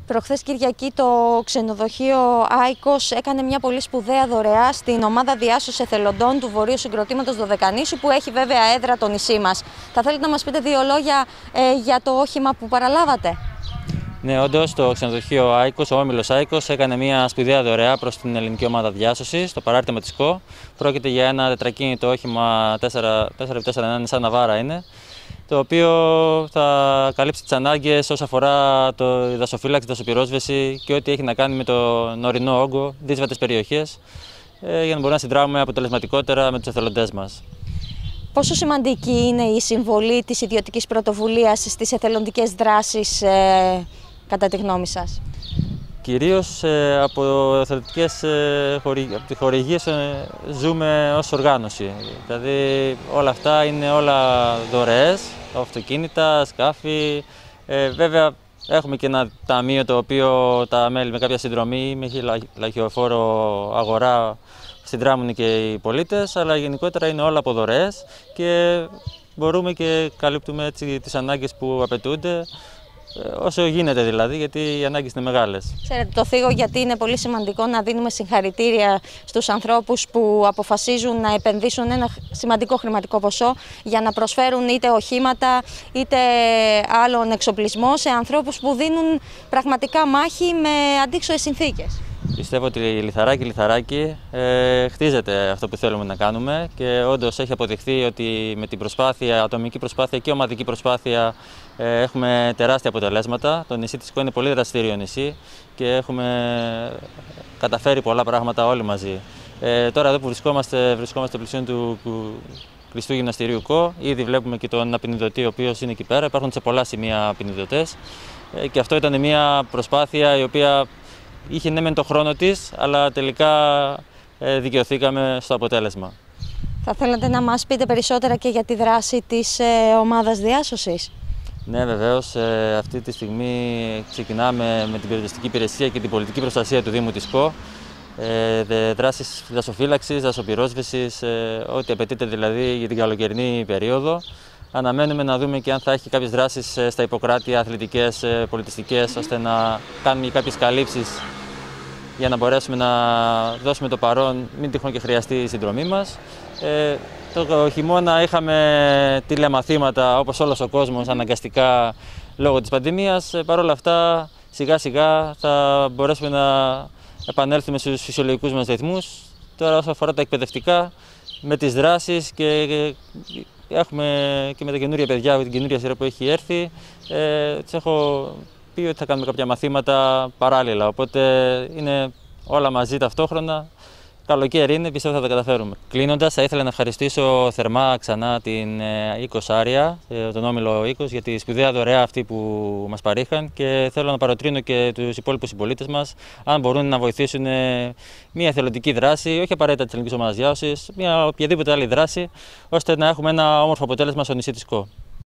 Προχθές Κυριακή το ξενοδοχείο Άικος έκανε μια πολύ σπουδαία δωρεά στην ομάδα διάσωσης εθελοντών του Βορείου Συγκροτήματος Δωδεκανήσου, που έχει βέβαια έδρα το νησί μας. Θα θέλετε να μας πείτε δύο λόγια για το όχημα που παραλάβατε? Ναι, όντως το ξενοδοχείο Άικος, ο όμιλος Άικος, έκανε μια σπουδαία δωρεά προς την ελληνική ομάδα διάσωσης, το παράρτημα της ΚΟ. Πρόκειται για ένα τετρακίνητο όχημα 4x4, σαν ναβάρα είναι, το οποίο θα καλύψει τις ανάγκες όσον αφορά το δασοφύλαξη, δασοπυρόσβεση και ό,τι έχει να κάνει με τον ορεινό όγκο, δύσβατες περιοχές, για να μπορούμε να συνδράμουμε αποτελεσματικότερα με τους εθελοντές μας. Πόσο σημαντική είναι η συμβολή της ιδιωτικής πρωτοβουλίας στις εθελοντικές δράσεις, κατά τη γνώμη σας? Κυρίως από εθελοντικές χορηγίες ζούμε ως οργάνωση. Δηλαδή όλα αυτά είναι όλα δωρεές, αυτοκίνητα, σκάφη. Βέβαια έχουμε και ένα ταμείο το οποίο τα μέλη με κάποια συνδρομή, με λαχιοφόρο αγορά, συνδράμουν και οι πολίτες, αλλά γενικότερα είναι όλα από δωρεές και μπορούμε και καλύπτουμε έτσι τις ανάγκες που απαιτούνται, όσο γίνεται δηλαδή, γιατί οι ανάγκες είναι μεγάλες. Ξέρετε, το θίγω γιατί είναι πολύ σημαντικό να δίνουμε συγχαρητήρια στους ανθρώπους που αποφασίζουν να επενδύσουν ένα σημαντικό χρηματικό ποσό για να προσφέρουν είτε οχήματα είτε άλλον εξοπλισμό σε ανθρώπους που δίνουν πραγματικά μάχη με αντίξωες συνθήκες. Πιστεύω ότι λιθαράκι χτίζεται αυτό που θέλουμε να κάνουμε και όντως έχει αποδειχθεί ότι με την προσπάθεια, ατομική προσπάθεια και ομαδική προσπάθεια έχουμε τεράστια αποτελέσματα. Το νησί της ΚΟ είναι πολύ δραστήριο νησί και έχουμε καταφέρει πολλά πράγματα όλοι μαζί. Τώρα εδώ που βρισκόμαστε πλησίον του κλειστού γυμναστηρίου ΚΟ, ήδη βλέπουμε και τον απεινιδωτή ο οποίος είναι εκεί πέρα. Υπάρχουν σε πολλά σημεία απεινιδωτές και αυτό ήταν μια προσπάθεια η οποία είχε ναι μεν το χρόνο της, αλλά τελικά δικαιωθήκαμε στο αποτέλεσμα. Θα θέλατε να μας πείτε περισσότερα και για τη δράση της ομάδας διάσωσης? Ναι, βεβαίως. Αυτή τη στιγμή ξεκινάμε με την περιοριστική υπηρεσία και την πολιτική προστασία του Δήμου της ΚΟ. Δράσεις δασοφύλαξης, δασοπυρόσβεσης, ό,τι απαιτείται δηλαδή για την καλοκαιρινή περίοδο. Αναμένουμε να δούμε και αν θα έχει κάποιες δράσεις στα Ιπποκράτεια, αθλητικές, πολιτιστικές, ώστε να κάνουμε κάποιες καλύψεις για να μπορέσουμε να δώσουμε το παρόν, μην τυχόν και χρειαστεί η συνδρομή μας. Το χειμώνα είχαμε τηλεμαθήματα όπως όλος ο κόσμος αναγκαστικά λόγω της πανδημίας. Παρ' όλα αυτά σιγά σιγά θα μπορέσουμε να επανέλθουμε στους φυσιολογικούς μας ρυθμούς. Τώρα όσο αφορά τα εκπαιδευτικά, με τις δράσεις και έχουμε και με τα καινούρια παιδιά, με την καινούρια σειρά που έχει έρθει, τους έχω πει ότι θα κάνουμε κάποια μαθήματα παράλληλα, οπότε είναι όλα μαζί ταυτόχρονα. Καλοκαίρι είναι, πιστεύω θα τα καταφέρουμε. Κλείνοντας, θα ήθελα να ευχαριστήσω θερμά ξανά την Άικος Άρια, τον όμιλο Άικος, για τη σπουδαία δωρεά αυτή που μας παρήχαν και θέλω να παροτρύνω και τους υπόλοιπους συμπολίτες μας, αν μπορούν να βοηθήσουν μια εθελοντική δράση, όχι απαραίτητα της ελληνικής ομάδας διάσωσης, μια οποιαδήποτε άλλη δράση, ώστε να έχουμε ένα όμορφο αποτέλεσμα στο νησί της ΚΟ.